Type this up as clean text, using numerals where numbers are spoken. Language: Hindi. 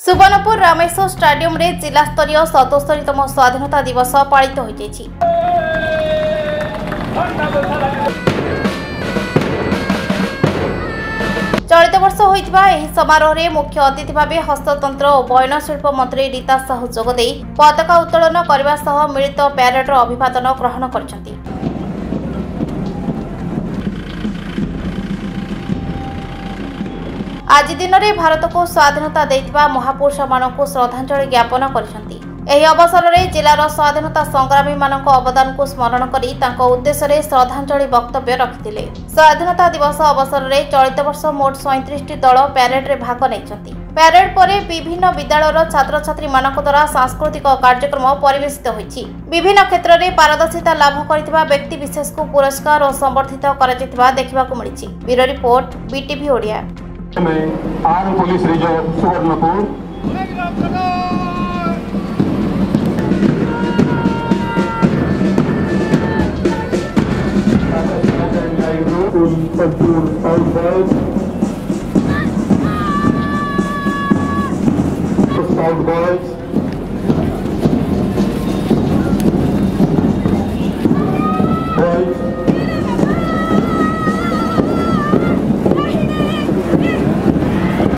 सुवर्णपुर रामेश्वर स्टेडियम रे जिला स्तरीय 77तम स्वाधीनता दिवस पालित होइछि। चलित वर्ष होइतिबा एही समारोह रे मुख्य अतिथि भाबे हस्ततंत्र और बयन शिल्प मंत्री रीता साहू जोगदे पताका उत्तोलन करबा सह मिलित प्यारेडर अभिवादन ग्रहण करछन्ति। आज दिन में भारत को स्वाधीनता देथिबा महापुरुष मानक श्रद्धांजलि ज्ञापन करछन्ति। एही अवसर में जिलार स्वाधीनता संग्रामी मानक अवदान को स्मरण करी तांको उद्देश्य रे श्रद्धांजलि वक्तव्य रखिथिले। स्वाधीनता दिवस अवसर में चलित वर्ष मोट 37 दल प्यारेड रे भाग नैछन्ति। प्यारेड परे विभिन्न विद्यालयर छात्र छात्री मानक द्वारा सांस्कृतिक कार्यक्रम परिवेशित होइछि। विभिन्न क्षेत्र में पारदर्शिता लाभ करथिबा व्यक्ति विशेष को पुरस्कार और संबर्धित कराजिथिबा देखिबाकू मिलिछि। Bureau report BTV Odia. में आर्म पुलिस रिजर्व सुवर्णपुर संपूर्ण